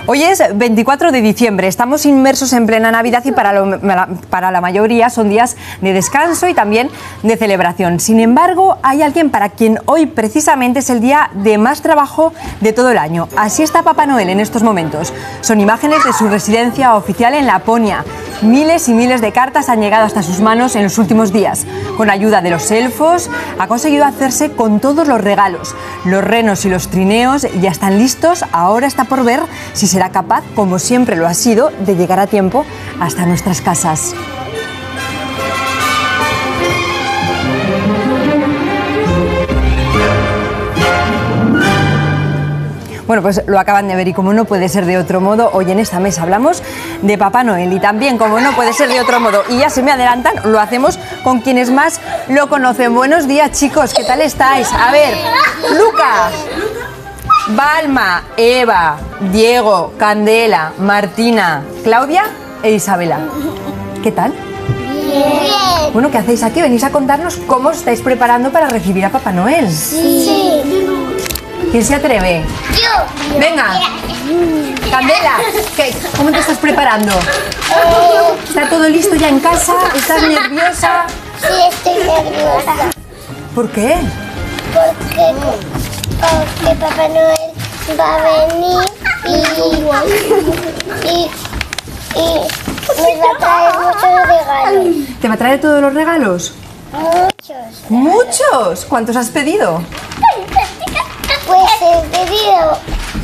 Hoy es 24 de diciembre, estamos inmersos en plena Navidad y para la mayoría son días de descanso y también de celebración. Sin embargo, hay alguien para quien hoy precisamente es el día de más trabajo de todo el año. Así está Papá Noel en estos momentos. Son imágenes de su residencia oficial en Laponia. Miles y miles de cartas han llegado hasta sus manos en los últimos días. Con ayuda de los elfos, ha conseguido hacerse con todos los regalos. Los renos y los trineos ya están listos. Ahora está por ver si será capaz, como siempre lo ha sido, de llegar a tiempo hasta nuestras casas. Bueno, pues lo acaban de ver y como no puede ser de otro modo, hoy en esta mesa hablamos de Papá Noel y también, como no puede ser de otro modo, y ya se me adelantan, lo hacemos con quienes más lo conocen. Buenos días, chicos, ¿qué tal estáis? A ver, Lucas, Balma, Eva, Diego, Candela, Martina, Claudia e Isabela. ¿Qué tal? Bien. Bueno, ¿qué hacéis aquí? ¿Venís a contarnos cómo os estáis preparando para recibir a Papá Noel? Sí. ¿Quién se atreve? Yo. Venga. Candela, ¿cómo te estás preparando? ¿Está todo listo ya en casa? ¿Estás nerviosa? Sí, estoy nerviosa. ¿Por qué? Porque Papá Noel va a venir y me va a traer muchos regalos. ¿Te va a traer todos los regalos? Muchos. ¡Muchos! ¿Cuántos has pedido? Pues he pedido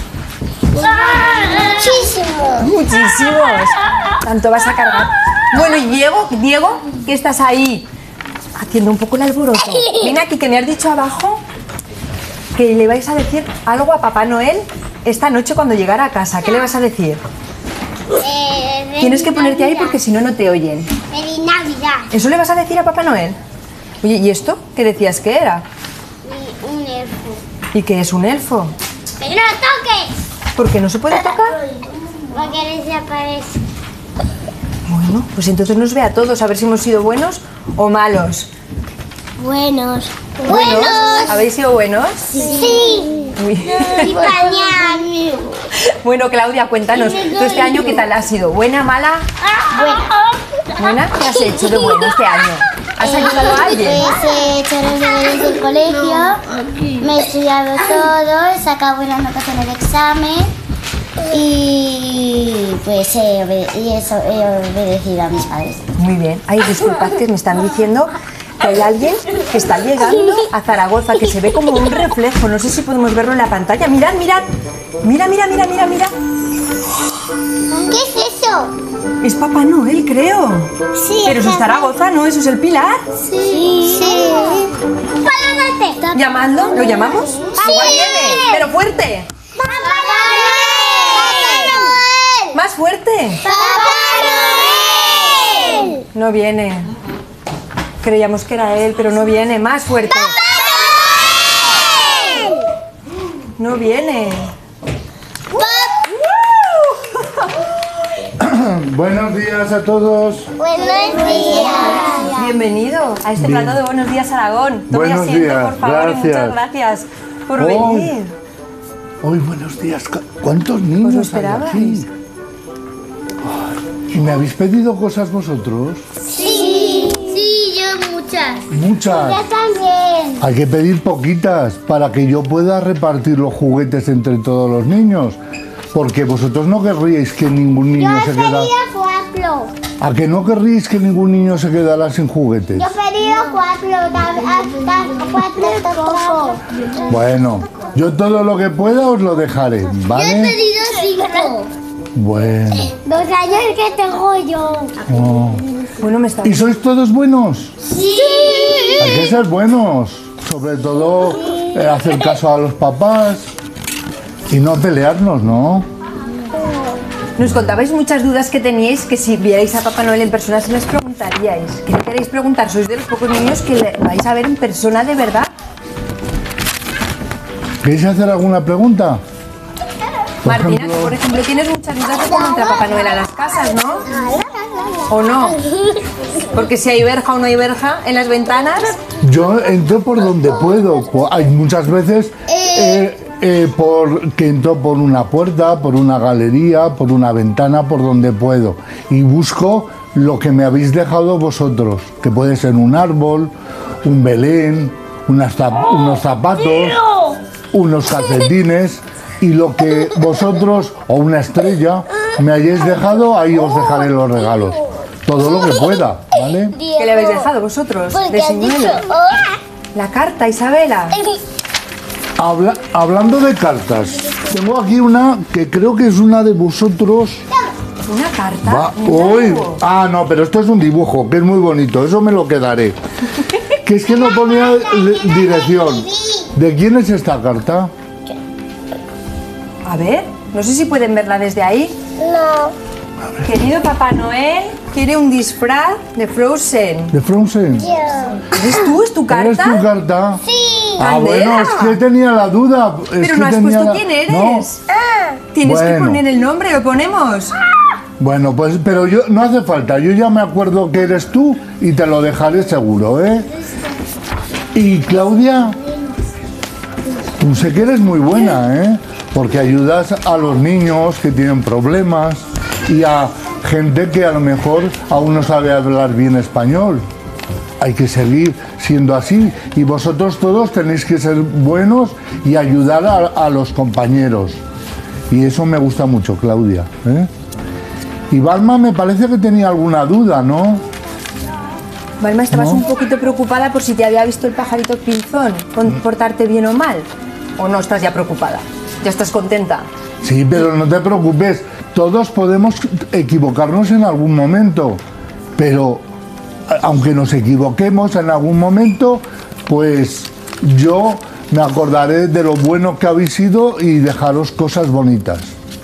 muchísimos. ¡Muchísimos! ¿Tanto vas a cargar? Bueno, y Diego, ¿qué estás ahí? Haciendo un poco el alboroto. Ven aquí, que me has dicho abajo que le vais a decir algo a Papá Noel esta noche cuando llegara a casa. ¿Qué le vas a decir? Tienes que ponerte ahí porque si no, no te oyen. Feliz Navidad. ¿Eso le vas a decir a Papá Noel? Oye, ¿y esto? ¿Qué decías que era? Un elfo. ¿Y qué es un elfo? ¡Pero no toques! ¿Por qué no se puede tocar? Porque desaparece. Bueno, pues entonces nos ve a todos a ver si hemos sido buenos o malos. Buenos. ¿Buenos? ¿Habéis sido buenos? Sí. Uy. Y pañal. Bueno, Claudia, cuéntanos, ¿tú este año qué tal has sido? ¿Buena, mala? ¿Buena? ¿Qué has hecho de bueno este año? ¿Has ayudado a alguien? Pues he hecho los deberes del colegio, me he estudiado todo, he sacado buenas notas en el examen y pues he obedecido a mis padres. Muy bien. Ay, disculpad que me están diciendo que hay alguien que está llegando a Zaragoza, que se ve como un reflejo. No sé si podemos verlo en la pantalla. Mirad, mirad. Mira. ¿Qué es eso? Es Papá Noel, creo. Sí. Pero eso es Zaragoza, ¿no? ¿Eso es el Pilar? Sí. ¡Párate! ¿Llamadlo? ¿Lo llamamos? Sí. ¡Igual viene! ¡Pero fuerte! ¡Papá Noel! ¡Más fuerte! ¡Papá Noel! No viene. Creíamos que era él, pero no viene. ¡Más fuerte! No viene. Buenos días a todos. Buenos días. Bienvenido a este plato de Buenos Días Aragón. Tome Buenos asiento, días, por favor, y gracias. muchas gracias por venir. Hoy buenos días. ¿Cuántos niños ¿Os lo hay esperabais? aquí? Ay, ¿y me habéis pedido cosas vosotros? Sí, yo muchas. Muchas. Yo también. Hay que pedir poquitas para que yo pueda repartir los juguetes entre todos los niños. Porque vosotros no querríais que ningún niño Yo he se quedara... pedido 4. ¿A que no querríais que ningún niño se quedara sin juguetes? Yo he pedido 4, hasta 4 tampoco. Bueno, yo todo lo que pueda os lo dejaré, ¿vale? 5. Bueno. 2 años que tengo yo. Oh. Bueno, me está... ¿Y sois todos buenos? Sí. Hay que ser buenos. Sobre todo hacer caso a los papás y no pelearnos, ¿no? Nos contabais muchas dudas que teníais, que si vierais a Papá Noel en persona se les preguntaríais. ¿Qué le queréis preguntar? ¿Sois de los pocos niños que le vais a ver en persona de verdad? ¿Queréis hacer alguna pregunta? Martina, tú, por ejemplo, tienes muchas dudas de cómo entra Papá Noel a las casas, ¿no? ¿O no? Porque si hay verja o no hay verja en las ventanas... Yo entro por donde puedo. Hay muchas veces que entro por una puerta, por una galería, por una ventana, por donde puedo. Y busco lo que me habéis dejado vosotros, que puede ser un árbol, un Belén, unos zapatos, unos calcetines, y lo que vosotros, o una estrella, me hayáis dejado, ahí os dejaré los regalos. Todo lo que pueda, ¿vale? ¿Qué le habéis dejado vosotros de señuelo? La carta, Isabela. Hablando de cartas, tengo aquí una que creo que es una de vosotros. ¿Una carta? No, pero esto es un dibujo, que es muy bonito, eso me lo quedaré. Que es que no ponía dirección. ¿De quién es esta carta? A ver, no sé si pueden verla desde ahí. No. Querido Papá Noel, quiere un disfraz de Frozen. ¿De Frozen? ¿Eres tú? ¿Es tu carta? ¿Eres tu carta? Sí. Bueno, es que tenía la duda. Pero no has puesto quién eres. ¿No? Tienes que poner el nombre, lo ponemos. Bueno, pues, pero yo no hace falta. Yo ya me acuerdo que eres tú y te lo dejaré seguro, ¿eh? Y Claudia, tú sé que eres muy buena, ¿eh? Porque ayudas a los niños que tienen problemas y a gente que a lo mejor aún no sabe hablar bien español. Hay que seguir siendo así y vosotros todos tenéis que ser buenos y ayudar a los compañeros. Y eso me gusta mucho, Claudia, ¿eh? Y Balma me parece que tenía alguna duda, ¿no? Balma, estabas un poquito preocupada por si te había visto el pajarito pinzón, portarte bien o mal. ¿O no estás ya preocupada? ¿Ya estás contenta? Sí, pero no te preocupes. Todos podemos equivocarnos en algún momento. Pero, aunque nos equivoquemos en algún momento, pues yo me acordaré de lo bueno que habéis sido y dejaros cosas bonitas.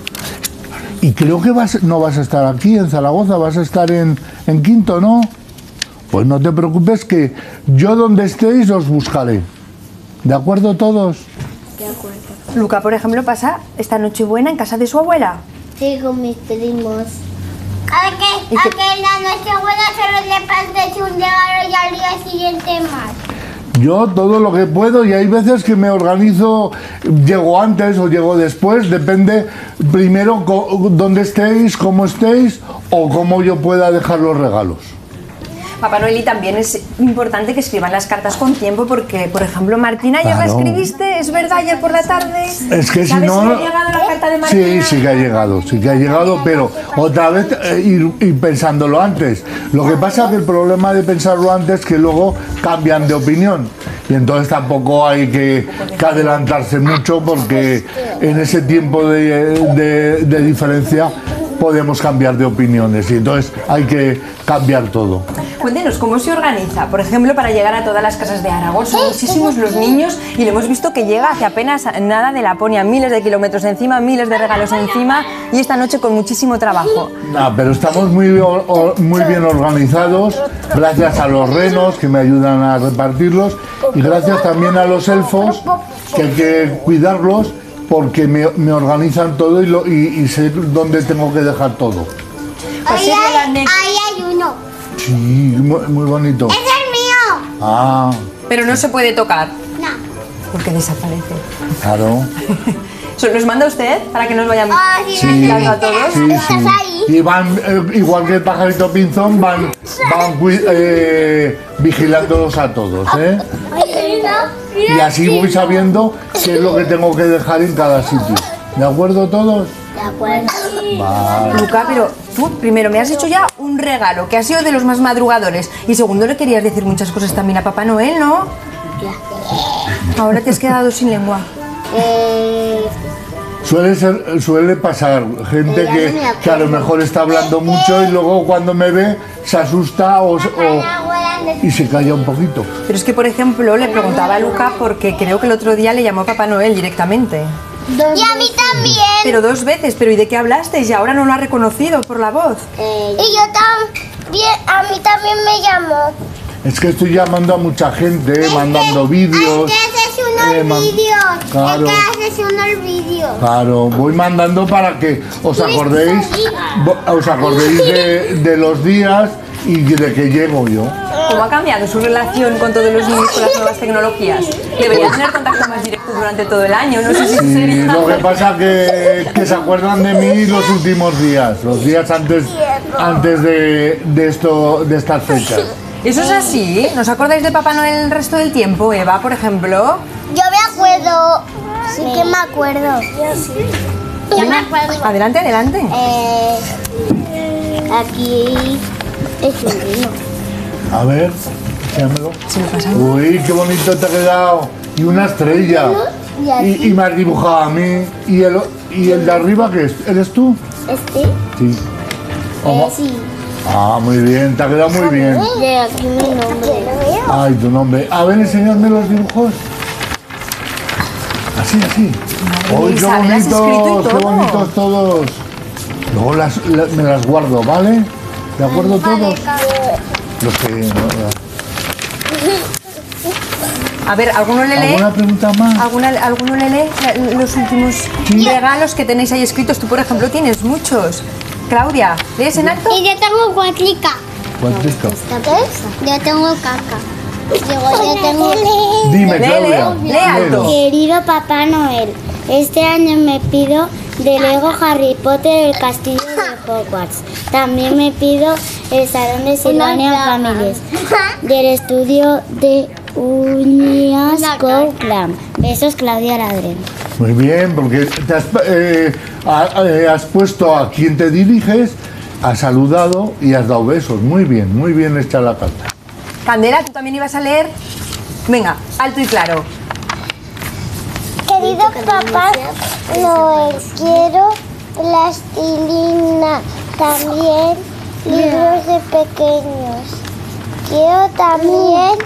Y creo que no vas a estar aquí en Zaragoza, vas a estar en Quinto, ¿no? Pues no te preocupes que yo donde estéis os buscaré. ¿De acuerdo todos? De acuerdo. Luca, por ejemplo, pasa esta Nochebuena en casa de su abuela. Sí, con mis primos. A que la Nochebuena solo le planteé un regalo y al día siguiente más. Yo todo lo que puedo y hay veces que me organizo, llego antes o llego después, depende primero dónde estéis, cómo estéis o cómo yo pueda dejar los regalos. Papá Noel, y también es importante que escriban las cartas con tiempo porque, por ejemplo, Martina, ¿ayer la escribiste? ¿Es verdad? ¿Ayer por la tarde? Es que si no... ¿Sabes si ha llegado la carta de Martina? Sí que ha llegado, pero otra vez ir pensándolo antes. Lo que pasa es que el problema de pensarlo antes es que luego cambian de opinión. Y entonces tampoco hay que adelantarse mucho porque en ese tiempo de diferencia podemos cambiar de opiniones y entonces hay que cambiar todo. Cuéntenos, ¿cómo se organiza? Por ejemplo, para llegar a todas las casas de Aragón. Son muchísimos los niños y lo hemos visto que llega hace apenas nada de Laponia. Miles de kilómetros encima, miles de regalos encima y esta noche con muchísimo trabajo. Pero estamos muy bien organizados, gracias a los renos que me ayudan a repartirlos y gracias también a los elfos que hay que cuidarlos porque me organizan todo y sé dónde tengo que dejar todo. Ahí hay uno. Sí, muy bonito. ¡Es el mío! Ah, Pero no se puede tocar No. porque desaparece. claro. ¿Los manda usted para que nos vayan Sí, vigilando a todos? Sí. ¿Estás ahí? Y van, igual que el pajarito pinzón, van vigilándolos a todos, ¿eh? Y así voy sabiendo qué es lo que tengo que dejar en cada sitio. ¿De acuerdo todos? De acuerdo. Vale. Luca, pero tú primero me has hecho ya un regalo que ha sido de los más madrugadores y segundo le querías decir muchas cosas también a Papá Noel, ¿no? Ahora te has quedado sin lengua. Suele pasar gente que a lo mejor está hablando mucho y luego cuando me ve se asusta y se calla un poquito. Pero es que, por ejemplo, le preguntaba a Luca porque creo que el otro día le llamó a Papá Noel directamente. Y a mí también. Pero 2 veces, ¿pero y de qué hablasteis? Y ahora no lo ha reconocido por la voz. Y yo también, a mí también me llamó. Es que estoy llamando a mucha gente, mandando vídeos. haces unos vídeos. Claro. haces unos vídeos. Claro, voy mandando para que os acordéis de los días y de que llego yo. ¿Cómo ha cambiado su relación con todos los niños con las nuevas tecnologías? Debería tener contacto más directo durante todo el año, no sé si Sí, sería... lo que pasa que se acuerdan de mí los últimos días, los días antes de estas fechas. ¿Eso es así? ¿Nos acordáis de Papá Noel el resto del tiempo, Eva, por ejemplo? Yo me acuerdo. Sí que me acuerdo. Yo me acuerdo. Adelante, adelante. Aquí es un vino. A ver, enséñamelo. Se lo pasamos. Uy, qué bonito te ha quedado. Y una estrella. Y me has dibujado a mí. ¿Y el de arriba qué es? ¿Eres tú? ¿Este? Sí. ¿Cómo? Sí. Ah, muy bien, te ha quedado muy bien. De aquí mi nombre. Ay, tu nombre. A ver, enseñadme los dibujos. Así, así. ¡Uy, qué Isabel, has escrito y bonitos! ¡Qué todo. bonitos todos! Luego me las guardo, ¿vale? ¿De acuerdo todos? Los que... no, A ver, ¿alguno le lee? ¿Alguna pregunta más? ¿Alguno le lee los últimos regalos que tenéis ahí escritos? Tú, por ejemplo, tienes muchos. Claudia, ¿lees en alto? Y yo tengo cuatrica. Francisco. Yo tengo caca. Yo tengo... Dime, Lee, Claudia. lee alto. léelo. Querido Papá Noel, este año me pido de Lego Harry Potter el castillo de Hogwarts. También me pido el salón de Sylvania Families del estudio de Uñas Clan. Besos, Claudia Ladrén. Muy bien, porque has puesto a quien te diriges, has saludado y has dado besos. Muy bien hecha la carta. Candela, ¿tú también ibas a leer? Venga, alto y claro. Querido Papá Noel, quiero plastilina, también libros de pequeños. Quiero también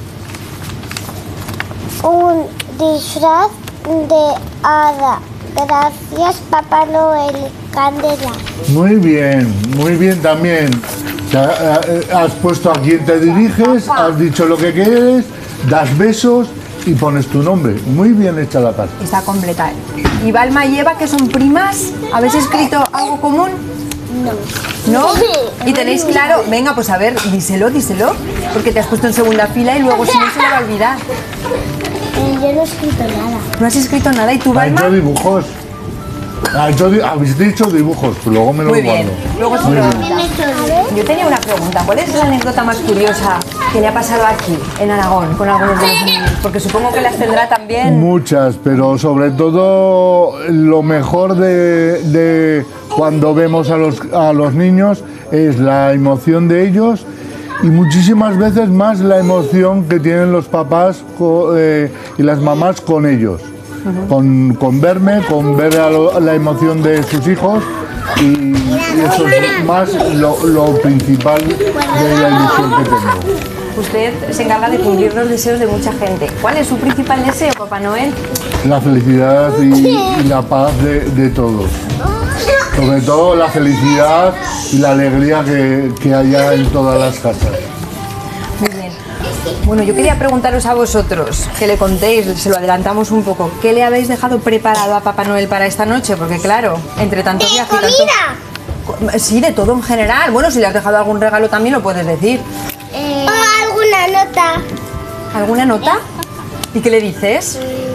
un disfraz de hada. Gracias, Papá Noel. Candela. Muy bien también. Has puesto a quien te diriges, has dicho lo que quieres, das besos y pones tu nombre. Muy bien hecha la carta. Está completa. ¿Y Balma y Eva, que son primas? ¿Habéis escrito algo común? ¿No? ¿Y tenéis claro? Venga, pues a ver, díselo, porque te has puesto en segunda fila y luego si no se le va a olvidar. Yo no he escrito nada. No has escrito nada, ¿y tú, Ha Balma? hecho dibujos. Habéis dicho dibujos, pues luego me los Muy bien, guardo. luego se Muy lo... bien. Yo tenía una pregunta, ¿cuál es la anécdota más curiosa que le ha pasado aquí, en Aragón, con algunos de los niños? Porque supongo que las tendrá también... Muchas, pero sobre todo lo mejor de cuando vemos a los niños es la emoción de ellos y muchísimas veces más la emoción que tienen los papás y las mamás con ellos. Con verme, con ver la emoción de sus hijos y eso es más lo principal de la ilusión que tengo. Usted se encarga de cumplir los deseos de mucha gente. ¿Cuál es su principal deseo, Papá Noel? La felicidad y la paz de todos. Sobre todo la felicidad y la alegría que haya en todas las casas. Muy bien. Bueno, yo quería preguntaros a vosotros, que le contéis, se lo adelantamos un poco, ¿qué le habéis dejado preparado a Papá Noel para esta noche? Porque claro, entre tanto viaje y tanto... Sí, de todo en general. Bueno, si le has dejado algún regalo también lo puedes decir. ¿Alguna nota? ¿Alguna nota? ¿Y qué le dices?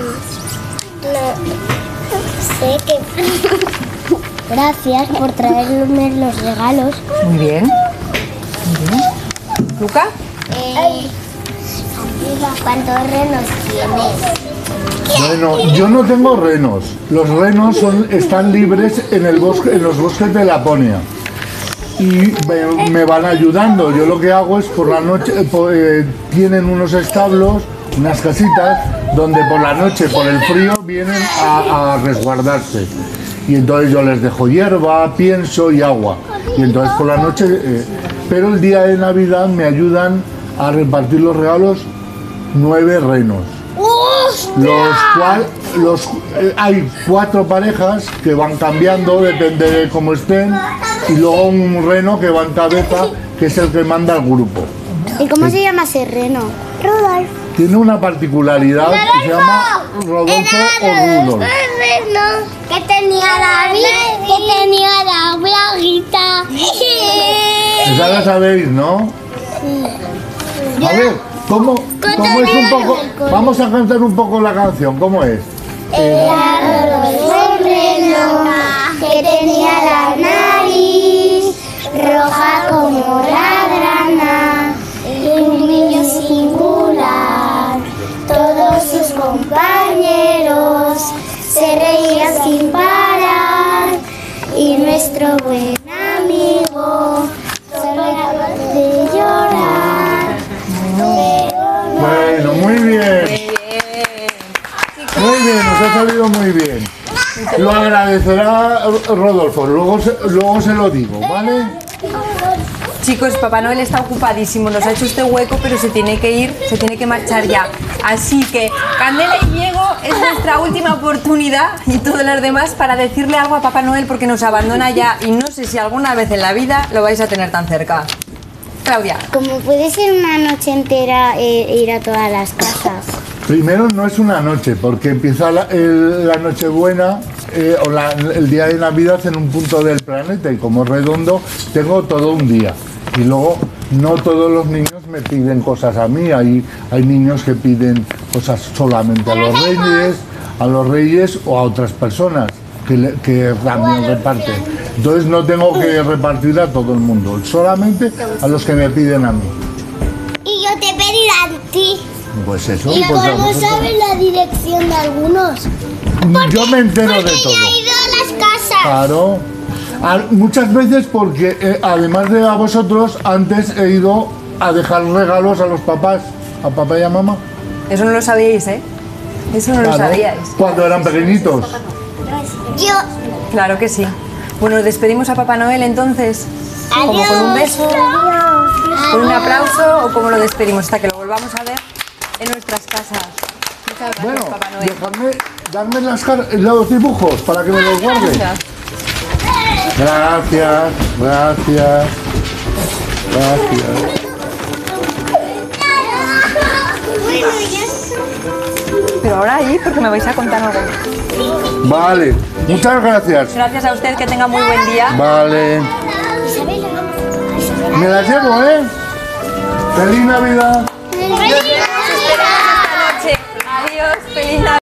No sé qué. Gracias por traerme los regalos. Muy bien. Muy bien. ¿Luca? ¿Cuántos renos tienes? Bueno, yo no tengo renos. Los renos están libres en los bosques de Laponia. Y me van ayudando. Yo lo que hago es por la noche, tienen unos establos, unas casitas, donde por la noche, por el frío, vienen a resguardarse. Y entonces yo les dejo hierba, pienso y agua. Y entonces por la noche, pero el día de Navidad me ayudan a repartir los regalos 9 renos. Hay 4 parejas que van cambiando, depende de cómo estén, y luego un reno que va en cabeza, que es el que manda al grupo. ¿Y cómo se llama ese reno? Rudolf. Tiene una particularidad que se llama Rodolfo o Rudolf. Que tenía la braguita. Ya la sabéis, ¿no? A ver, ¿cómo es un poco? Vamos a cantar un poco la canción, ¿cómo es? Era Rodolfo Reno, que tenía la nariz roja como la grana, y un niño singular. Todos sus compañeros se reían sin parar, y nuestro buen amigo solo era de llorar. Bueno, muy bien. Muy bien, nos ha salido muy bien. Lo agradecerá Rodolfo, luego se lo digo, ¿vale? Chicos, Papá Noel está ocupadísimo, nos ha hecho este hueco, pero se tiene que ir, se tiene que marchar ya. Así que Candela y Diego es nuestra última oportunidad y todas las demás para decirle algo a Papá Noel porque nos abandona ya y no sé si alguna vez en la vida lo vais a tener tan cerca. Claudia. Como puede ser una noche entera ir a todas las casas. Primero no es una noche, porque empieza la Nochebuena o el día de Navidad en un punto del planeta y como es redondo tengo todo un día. Y luego no todos los niños me piden cosas a mí, hay niños que piden cosas solamente a los reyes o a otras personas que también reparten. Entonces no tengo que repartir a todo el mundo, solamente a los que me piden a mí. Y yo te pediré a ti. Pues eso. ¿Y pues cómo sabes la dirección de algunos? Yo me entero de todo. Porque ya he ido a las casas. Claro. Muchas veces porque además de a vosotros, antes he ido a dejar regalos a los papás, a papá y a mamá. Eso no lo sabíais, ¿eh? Eso no lo sabíais. Cuando eran pequeñitos. Yo. Claro que sí. Bueno, despedimos a Papá Noel entonces. Como Adiós. con un beso, con un aplauso o como lo despedimos hasta que lo volvamos a ver en nuestras casas. Muchas gracias, Bueno, Papá Noel. darme los dibujos para que me los guarde. Gracias. Gracias. Pero ahora ahí porque me vais a contar algo. Vale, muchas gracias. Gracias a usted, que tenga muy buen día. Vale. Me las llevo, ¿eh? ¡Feliz Navidad! Nos esperamos esta noche. Adiós, feliz Navidad.